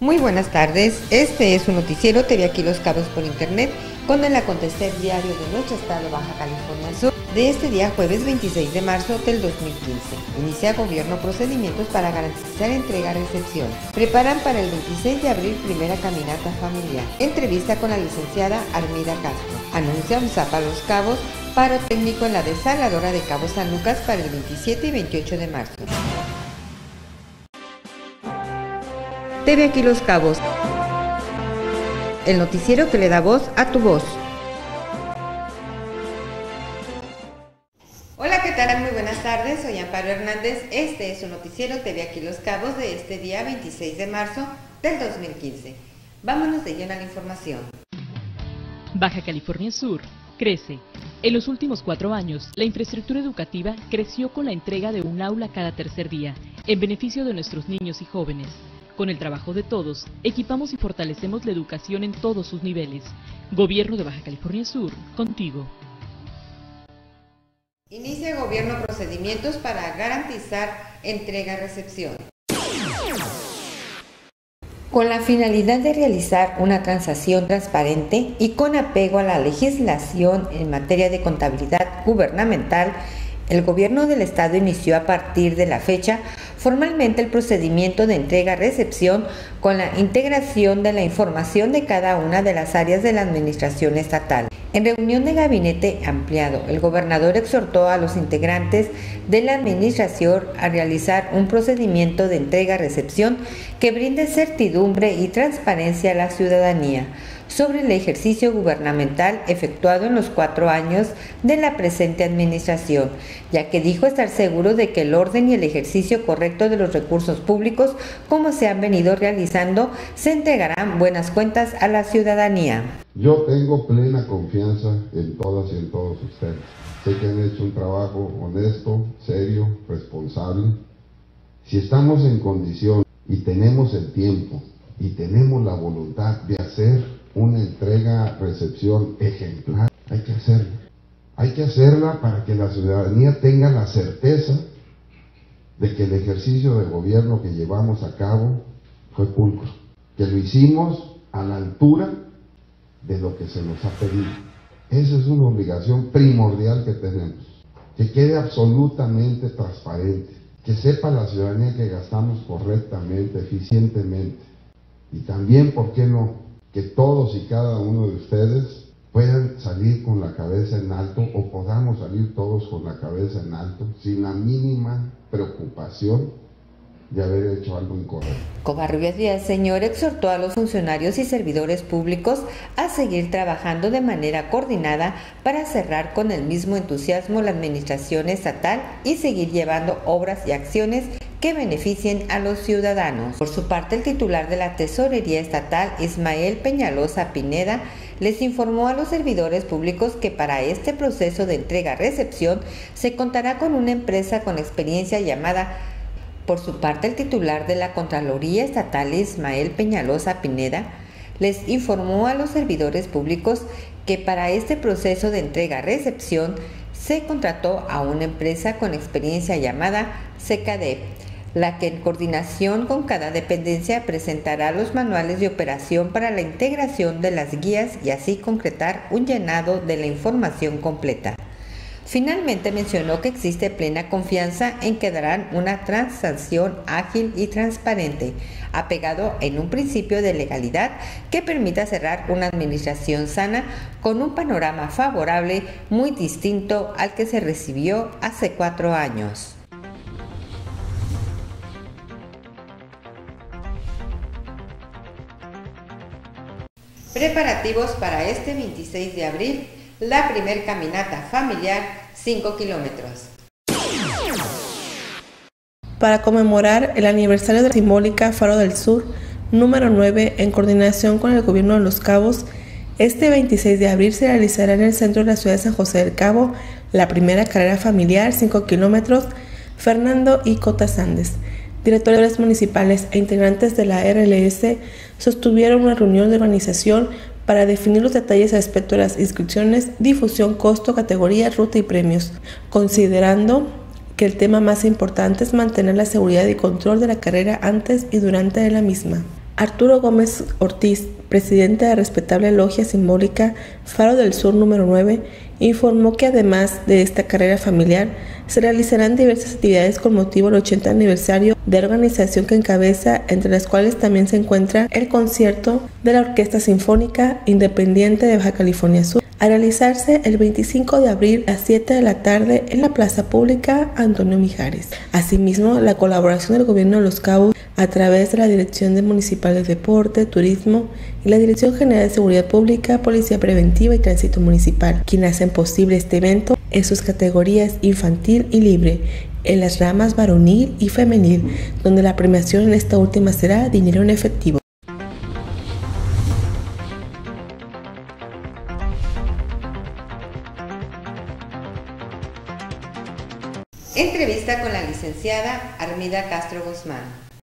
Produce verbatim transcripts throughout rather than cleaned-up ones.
Muy buenas tardes, este es su noticiero T V Aquí Los Cabos por Internet con el acontecer diario de nuestro estado Baja California Sur de este día jueves veintiséis de marzo del dos mil quince. Inicia gobierno procedimientos para garantizar entrega-recepción. Preparan para el veintiséis de abril primera caminata familiar. Entrevista con la licenciada Armida Castro. Anuncia un Zapa Los Cabos, paro técnico en la desaladora de Cabo San Lucas para el veintisiete y veintiocho de marzo. T V Aquí Los Cabos, el noticiero que le da voz a tu voz. Hola, ¿qué tal? Muy buenas tardes, soy Amparo Hernández, este es su noticiero T V Aquí Los Cabos de este día veintiséis de marzo del dos mil quince. Vámonos de lleno a la información. Baja California Sur crece. En los últimos cuatro años, la infraestructura educativa creció con la entrega de un aula cada tercer día, en beneficio de nuestros niños y jóvenes. Con el trabajo de todos, equipamos y fortalecemos la educación en todos sus niveles. Gobierno de Baja California Sur, contigo. Inicia gobierno procedimientos para garantizar entrega-recepción. Con la finalidad de realizar una transacción transparente y con apego a la legislación en materia de contabilidad gubernamental, el gobierno del estado inició a partir de la fecha formalmente el procedimiento de entrega-recepción con la integración de la información de cada una de las áreas de la administración estatal. En reunión de gabinete ampliado, el gobernador exhortó a los integrantes de la administración a realizar un procedimiento de entrega-recepción que brinde certidumbre y transparencia a la ciudadanía sobre el ejercicio gubernamental efectuado en los cuatro años de la presente administración, ya que dijo estar seguro de que el orden y el ejercicio correcto de los recursos públicos, como se han venido realizando, se entregarán buenas cuentas a la ciudadanía. Yo tengo plena confianza en todas y en todos ustedes. Sé que han hecho un trabajo honesto, serio, responsable. Si estamos en condición y tenemos el tiempo y tenemos la voluntad de hacer una entrega-recepción ejemplar, hay que hacerla. Hay que hacerla para que la ciudadanía tenga la certeza de que el ejercicio de gobierno que llevamos a cabo fue pulcro, que lo hicimos a la altura de lo que se nos ha pedido. Esa es una obligación primordial que tenemos, que quede absolutamente transparente, que sepa la ciudadanía que gastamos correctamente, eficientemente, y también, ¿por qué no?, que todos y cada uno de ustedes puedan salir con la cabeza en alto, o podamos salir todos con la cabeza en alto, sin la mínima preocupación de haber hecho algo incorrecto. Covarrubias Villaseñor exhortó a los funcionarios y servidores públicos a seguir trabajando de manera coordinada para cerrar con el mismo entusiasmo la administración estatal y seguir llevando obras y acciones que beneficien a los ciudadanos. Por su parte, el titular de la Tesorería Estatal, Ismael Peñalosa Pineda, les informó a los servidores públicos que para este proceso de entrega-recepción se contará con una empresa con experiencia llamada. Por su parte, el titular de la Contraloría Estatal, Ismael Peñalosa Pineda, les informó a los servidores públicos que para este proceso de entrega-recepción se contrató a una empresa con experiencia llamada SECADEP, la que en coordinación con cada dependencia presentará los manuales de operación para la integración de las guías y así concretar un llenado de la información completa. Finalmente mencionó que existe plena confianza en que darán una transacción ágil y transparente, apegado en un principio de legalidad que permita cerrar una administración sana con un panorama favorable muy distinto al que se recibió hace cuatro años. Preparativos para este veintiséis de abril, la primer caminata familiar, cinco kilómetros. Para conmemorar el aniversario de la simbólica Faro del Sur, número nueve, en coordinación con el gobierno de Los Cabos, este veintiséis de abril se realizará en el centro de la ciudad de San José del Cabo la primera carrera familiar, cinco kilómetros. Fernando I. Cota Sández, directores municipales e integrantes de la R L S, sostuvieron una reunión de organización para definir los detalles respecto a las inscripciones, difusión, costo, categoría, ruta y premios, considerando que el tema más importante es mantener la seguridad y control de la carrera antes y durante de la misma. Arturo Gómez Ortiz, presidente de Respetable Logia Simbólica Faro del Sur número nueve, informó que además de esta carrera familiar, se realizarán diversas actividades con motivo del ochenta aniversario de la organización que encabeza, entre las cuales también se encuentra el concierto de la Orquesta Sinfónica Independiente de Baja California Sur, a realizarse el veinticinco de abril a las siete de la tarde en la Plaza Pública Antonio Mijares. Asimismo, la colaboración del Gobierno de Los Cabos a través de la Dirección Municipal de Deporte, Turismo y la Dirección General de Seguridad Pública, Policía Preventiva y Tránsito Municipal, quienes hacen posible este evento en sus categorías infantil y libre, en las ramas varonil y femenil, donde la premiación en esta última será dinero en efectivo. Entrevista con la licenciada Armida Castro Guzmán.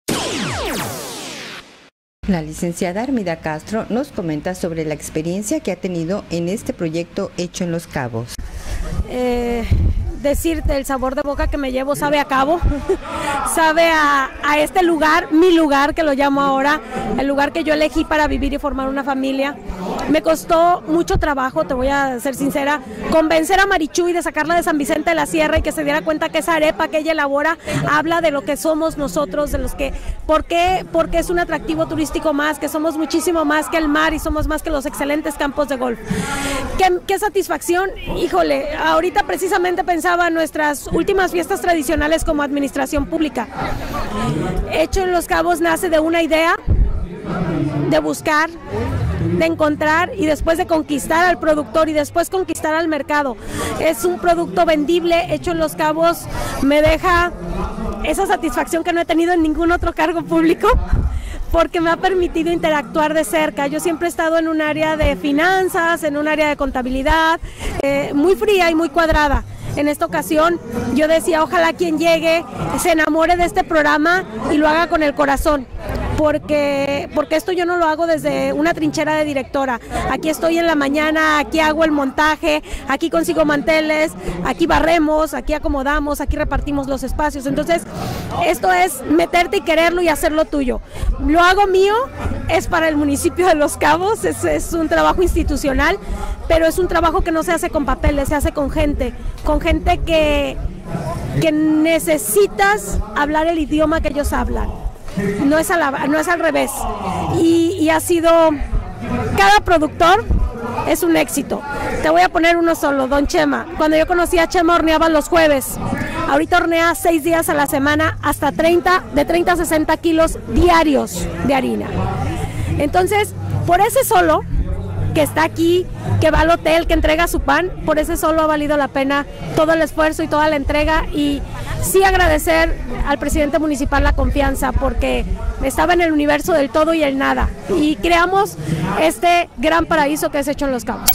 La licenciada Armida Castro nos comenta sobre la experiencia que ha tenido en este proyecto hecho en Los Cabos. Eh, decirte, el sabor de boca que me llevo sabe a Cabo, sabe a, a este lugar, mi lugar que lo llamo ahora, el lugar que yo elegí para vivir y formar una familia. Me costó mucho trabajo, te voy a ser sincera, convencer a Marichuy de sacarla de San Vicente de la Sierra y que se diera cuenta que esa arepa que ella elabora habla de lo que somos nosotros, de los que, ¿por qué? Porque es un atractivo turístico más, que somos muchísimo más que el mar y somos más que los excelentes campos de golf. ¿Qué, qué satisfacción? Híjole, ahorita precisamente pensaba en nuestras últimas fiestas tradicionales como administración pública. Hecho en Los Cabos nace de una idea, de buscar, de encontrar y después de conquistar al productor y después conquistar al mercado. Es un producto vendible, hecho en Los Cabos, me deja esa satisfacción que no he tenido en ningún otro cargo público, porque me ha permitido interactuar de cerca. Yo siempre he estado en un área de finanzas, en un área de contabilidad, eh, muy fría y muy cuadrada. En esta ocasión yo decía, ojalá quien llegue se enamore de este programa y lo haga con el corazón. Porque, porque esto yo no lo hago desde una trinchera de directora. Aquí estoy en la mañana, aquí hago el montaje, aquí consigo manteles, aquí barremos, aquí acomodamos, aquí repartimos los espacios. Entonces, esto es meterte y quererlo y hacerlo tuyo. Lo hago mío, es para el municipio de Los Cabos, es, es un trabajo institucional, pero es un trabajo que no se hace con papeles, se hace con gente, con gente que, que necesitas hablar el idioma que ellos hablan. No es, la, no es al revés y, y ha sido, cada productor es un éxito. Te voy a poner uno solo, don Chema. Cuando yo conocí a Chema horneaba los jueves, ahorita hornea seis días a la semana hasta treinta, de treinta a sesenta kilos diarios de harina. Entonces, por ese solo, que está aquí, que va al hotel, que entrega su pan, por ese solo ha valido la pena todo el esfuerzo y toda la entrega. Y sí agradecer al presidente municipal la confianza, porque estaba en el universo del todo y el nada, y creamos este gran paraíso que es hecho en Los Cabos.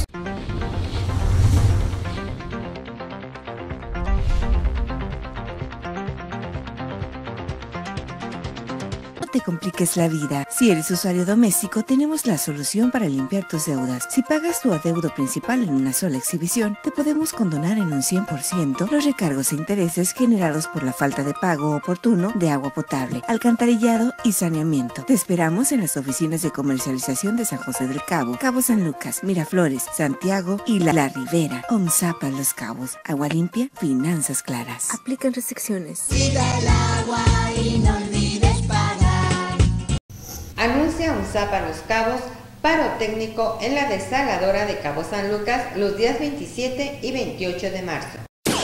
No te compliques la vida. Si eres usuario doméstico, tenemos la solución para limpiar tus deudas. Si pagas tu adeudo principal en una sola exhibición, te podemos condonar en un cien por ciento los recargos e intereses generados por la falta de pago oportuno de agua potable, alcantarillado y saneamiento. Te esperamos en las oficinas de comercialización de San José del Cabo, Cabo San Lucas, Miraflores, Santiago y La, la Ribera. OMSAPA Los Cabos. Agua limpia, finanzas claras. Aplican restricciones. Cuida el agua y no olvides pagar. Anuncia OMSAPA Los Cabos paro técnico en la desaladora de Cabo San Lucas los días veintisiete y veintiocho de marzo.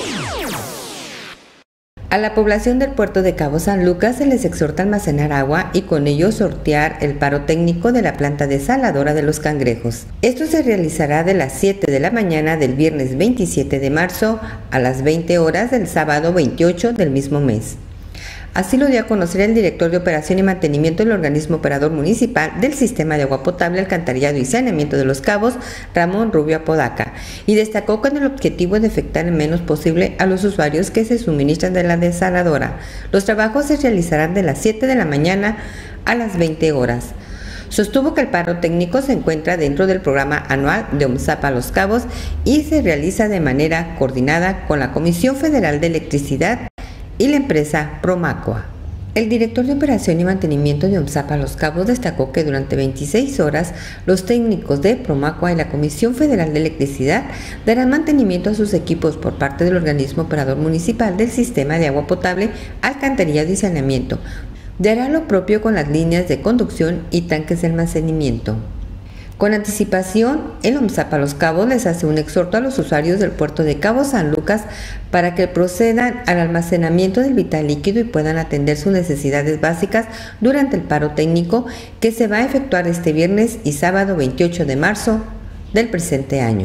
A la población del puerto de Cabo San Lucas se les exhorta a almacenar agua y con ello sortear el paro técnico de la planta desaladora de Los Cangrejos. Esto se realizará de las siete de la mañana del viernes veintisiete de marzo a las veinte horas del sábado veintiocho del mismo mes. Así lo dio a conocer el director de Operación y Mantenimiento del Organismo Operador Municipal del Sistema de Agua Potable, Alcantarillado y Saneamiento de Los Cabos, Ramón Rubio Apodaca, y destacó con el objetivo de afectar el menos posible a los usuarios que se suministran de la desaladora. Los trabajos se realizarán de las siete de la mañana a las veinte horas. Sostuvo que el paro técnico se encuentra dentro del programa anual de OMSAPA Los Cabos y se realiza de manera coordinada con la Comisión Federal de Electricidad y la empresa Promacua. El director de Operación y Mantenimiento de OMSAPA Los Cabos destacó que durante veintiséis horas los técnicos de Promacua y la Comisión Federal de Electricidad darán mantenimiento a sus equipos por parte del organismo operador municipal del sistema de agua potable, alcantarillado y saneamiento. Dará lo propio con las líneas de conducción y tanques de almacenamiento. Con anticipación, el OMSAPA Los Cabos les hace un exhorto a los usuarios del puerto de Cabo San Lucas para que procedan al almacenamiento del vital líquido y puedan atender sus necesidades básicas durante el paro técnico que se va a efectuar este viernes y sábado veintiocho de marzo del presente año.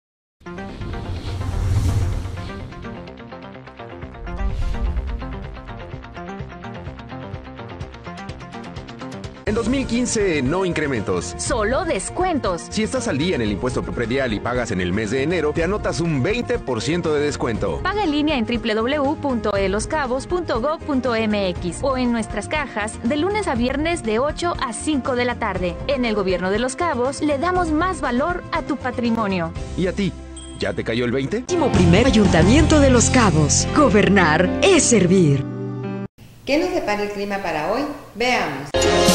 En dos mil quince, no incrementos. Solo descuentos. Si estás al día en el impuesto predial y pagas en el mes de enero, te anotas un veinte por ciento de descuento. Paga en línea en doble u doble u doble u punto e los cabos punto gob punto eme equis o en nuestras cajas de lunes a viernes de ocho a cinco de la tarde. En el Gobierno de Los Cabos le damos más valor a tu patrimonio. ¿Y a ti? ¿Ya te cayó el veinte? Primer Ayuntamiento de Los Cabos. Gobernar es servir. ¿Qué nos depara el clima para hoy? Veamos.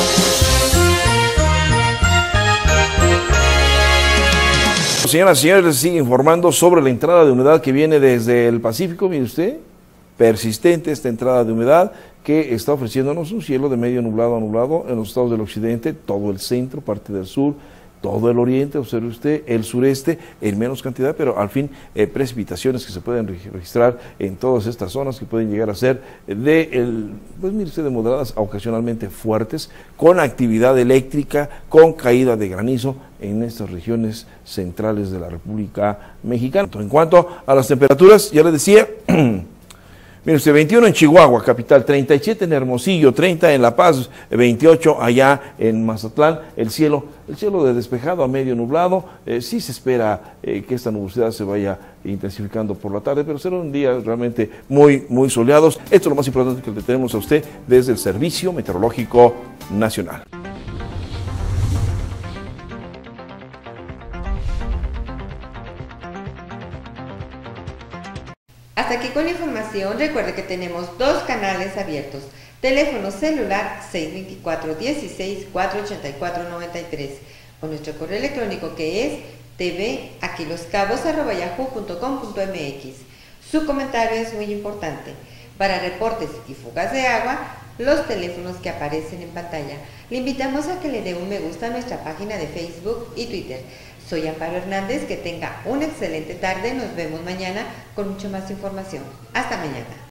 Señoras y señores, les sigue informando sobre la entrada de humedad que viene desde el Pacífico. Mire usted, persistente esta entrada de humedad que está ofreciéndonos un cielo de medio nublado a nublado en los estados del occidente, todo el centro, parte del sur, todo el oriente, observe usted, el sureste en menos cantidad, pero al fin eh, precipitaciones que se pueden registrar en todas estas zonas que pueden llegar a ser de, el, pues mire usted, de moderadas a ocasionalmente fuertes, con actividad eléctrica, con caída de granizo en estas regiones centrales de la República Mexicana. En cuanto a las temperaturas, ya les decía, mire usted, veintiuno en Chihuahua, capital, treinta y siete en Hermosillo, treinta en La Paz, veintiocho allá en Mazatlán, el cielo, el cielo de despejado a medio nublado, eh, sí se espera eh, que esta nubosidad se vaya intensificando por la tarde, pero serán días realmente muy, muy soleados. Esto es lo más importante que le tenemos a usted desde el Servicio Meteorológico Nacional. Hasta aquí con la información. Recuerde que tenemos dos canales abiertos. Teléfono celular seis dos cuatro, dieciséis, cuatrocientos ochenta y cuatro, noventa y tres o nuestro correo electrónico que es tvaquiloscabos arroba yahoo punto com punto mx. Su comentario es muy importante. Para reportes y fugas de agua, los teléfonos que aparecen en pantalla. Le invitamos a que le dé un me gusta a nuestra página de Facebook y Twitter. Soy Amparo Hernández, que tenga una excelente tarde, nos vemos mañana con mucho más información. Hasta mañana.